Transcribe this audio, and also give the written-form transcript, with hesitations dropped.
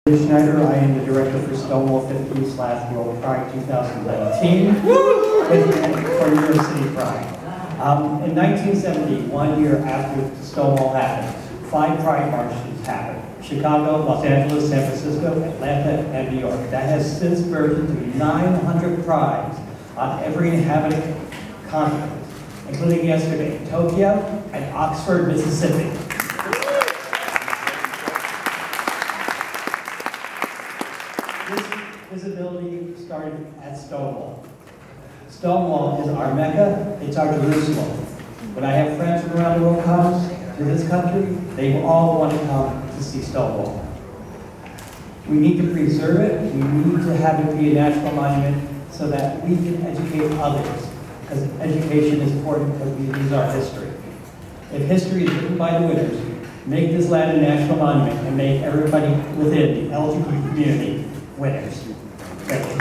Schneider. I am the director for Stonewall 50/World Pride 2019 for New York City Pride. In 1970, 1 year after Stonewall happened, 5 Pride marches happened. Chicago, Los Angeles, San Francisco, Atlanta, and New York. That has since burgeoned to 900 prides on every inhabited continent, including yesterday, Tokyo and Oxford, Mississippi. This visibility started at Stonewall. Stonewall is our Mecca, it's our Jerusalem. When I have friends from around the world come to this country, they all want to come to see Stonewall. We need to preserve it, we need to have it be a national monument so that we can educate others, because education is important because we use our history. If history is written by the winners, make this land a national monument and make everybody within the LGBT community winners. Thank you.